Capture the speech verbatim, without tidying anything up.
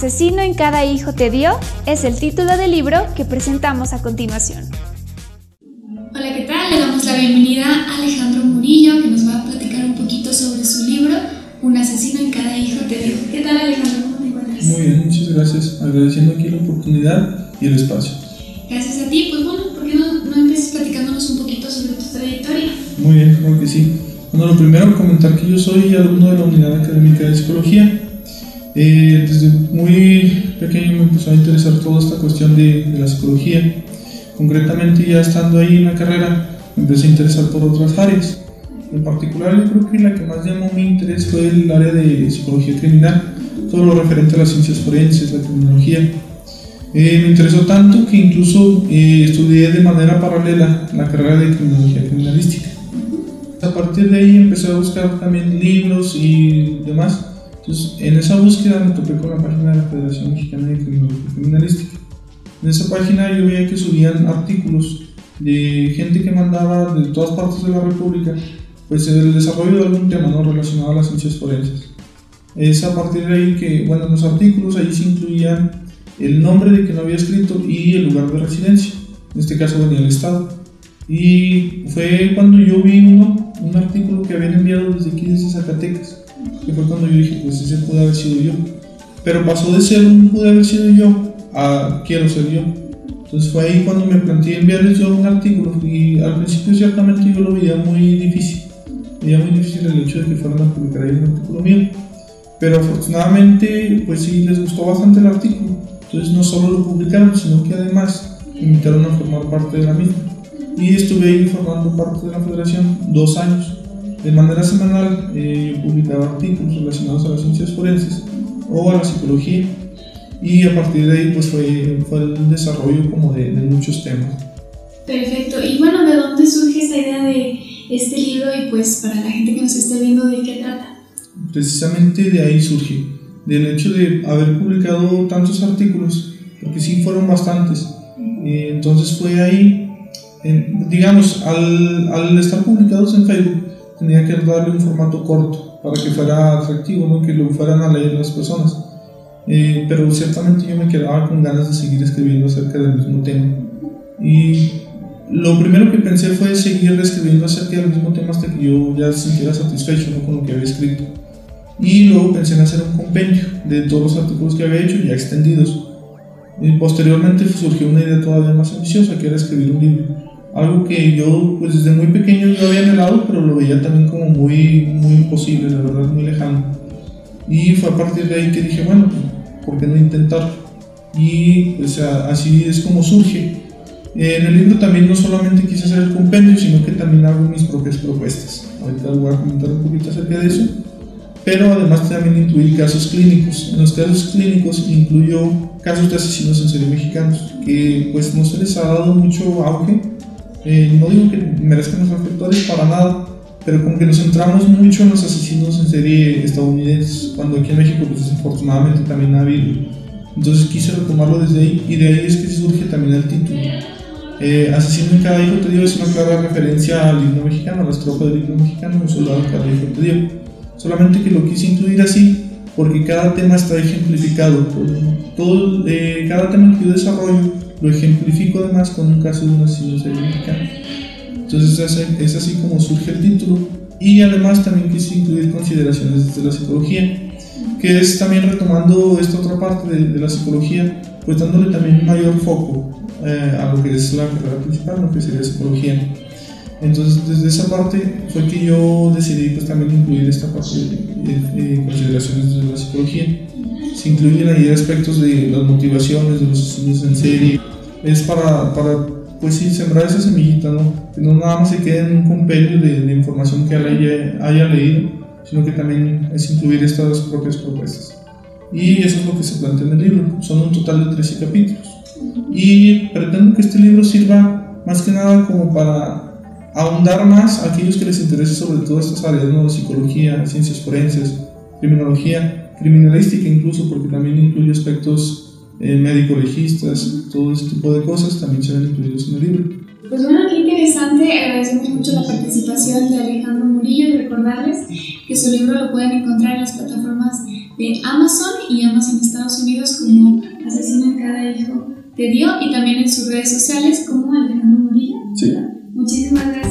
asesino en cada hijo te dio es el título del libro que presentamos a continuación. Hola, ¿qué tal? Le damos la bienvenida a Alejandro Murillo, que nos va a platicar un poquito sobre su libro Un asesino en cada hijo te dio. ¿Qué tal, Alejandro? ¿Cómo te encuentras? Muy bien, muchas gracias. Agradeciendo aquí la oportunidad y el espacio. Gracias a ti. Pues bueno, ¿por qué no, no empiezas platicándonos un poquito sobre tu trayectoria? Muy bien, creo que sí. Bueno, lo primero, comentar que yo soy alumno de la Unidad Académica de Psicología. Eh, desde muy pequeño me empezó a interesar toda esta cuestión de, de la psicología. Concretamente, ya estando ahí en la carrera, me empecé a interesar por otras áreas. En particular, yo creo que la que más llamó mi interés fue el área de psicología criminal, todo lo referente a las ciencias forenses, la criminología. Eh, me interesó tanto que incluso eh, estudié de manera paralela la carrera de criminología criminalística. A partir de ahí empecé a buscar también libros y demás. Entonces, en esa búsqueda me topé con la página de la Federación Mexicana de Criminología Criminalística. En esa página yo veía que subían artículos de gente que mandaba de todas partes de la República pues el desarrollo de algún tema, ¿no?, relacionado a las ciencias forenses. Es a partir de ahí que, bueno, en los artículos ahí se incluían el nombre de quien lo había escrito y el lugar de residencia. En este caso venía el estado. Y fue cuando yo vi uno, un artículo que habían enviado desde aquí, desde Zacatecas, que fue cuando yo dije, pues ese puede haber sido yo. Pero pasó de ser un puede haber sido yo a quiero ser yo. Entonces fue ahí cuando me planteé enviarles yo un artículo, y al principio ciertamente yo lo veía muy difícil. Veía muy difícil el hecho de que fueran a publicar ahí un artículo mío. Pero afortunadamente, pues sí, les gustó bastante el artículo. Entonces no solo lo publicaron, sino que además me invitaron a formar parte de la misma. Y estuve ahí formando parte de la federación dos años. De manera semanal eh, yo publicaba artículos relacionados a las ciencias forenses o a la psicología. Y a partir de ahí pues fue, fue el desarrollo como de, de muchos temas. Perfecto. Y bueno, ¿de dónde surge esta idea de este libro? Y pues para la gente que nos esté viendo, ¿de qué trata? Precisamente de ahí surge, del hecho de haber publicado tantos artículos, porque sí fueron bastantes. Eh, entonces fue ahí, en, digamos, al, al estar publicados en Facebook, tenía que darle un formato corto para que fuera atractivo, ¿no?, que lo fueran a leer las personas. Eh, pero ciertamente yo me quedaba con ganas de seguir escribiendo acerca del mismo tema. Y lo primero que pensé fue seguir escribiendo acerca del mismo tema hasta que yo ya se sintiera satisfecho, ¿no?, con lo que había escrito. Y luego pensé en hacer un compendio de todos los artículos que había hecho ya extendidos. Y posteriormente surgió una idea todavía más ambiciosa, que era escribir un libro. Algo que yo pues desde muy pequeño yo había anhelado, pero lo veía también como muy, muy imposible, la verdad, muy lejano. Y fue a partir de ahí que dije, bueno, ¿por qué no intentar? Y pues así es como surge. En el libro también no solamente quise hacer el compendio, sino que también hago mis propias propuestas. Ahorita voy a comentar un poquito acerca de eso. Pero además también incluí casos clínicos. En los casos clínicos incluyo casos de asesinos en serie mexicanos, que pues no se les ha dado mucho auge. Eh, no digo que merezcan los reflectores para nada, pero como que nos centramos mucho en los asesinos en serie estadounidenses, cuando aquí en México pues desafortunadamente también ha habido. Entonces quise retomarlo desde ahí, y de ahí es que surge también el título. Eh, Asesino en cada hijo te dio es una clara referencia al himno mexicano, a la estrofa del himno mexicano, un soldado en cada hijo te dio. Solamente que lo quise incluir así porque cada tema está ejemplificado. Todo, eh, cada tema que yo desarrollo lo ejemplifico además con un caso de un asesino en serie mexicano. Entonces es, es así como surge el título. Y además también quise incluir consideraciones desde la psicología, que es también retomando esta otra parte de, de la psicología, pues dándole también un mayor foco eh, a lo que es la carrera principal, lo que sería psicología. Entonces desde esa parte fue que yo decidí pues también incluir esta parte de, de, de consideraciones de la psicología. Se incluyen ahí aspectos de las motivaciones de los asesinos en serie. Es para, para pues sí, sembrar esa semillita, ¿no? Que no nada más se quede en un compendio de, de información que haya, haya leído, sino que también es incluir estas propias propuestas. Y eso es lo que se plantea en el libro. Son un total de trece capítulos. Y pretendo que este libro sirva más que nada como para ahondar más a aquellos que les interese sobre todas estas áreas, ¿no? Psicología, ciencias forenses, criminología, criminalística incluso, porque también incluye aspectos eh, médico-legistas, todo ese tipo de cosas también se ven incluidos en el libro. Pues bueno, qué interesante. Agradecemos mucho la participación de Alejandro Murillo y recordarles que su libro lo pueden encontrar en las plataformas de Amazon y Amazon Estados Unidos como Asesino en cada hijo te dio, y también en sus redes sociales como Alejandro Murillo. Sí. Muchísimas gracias.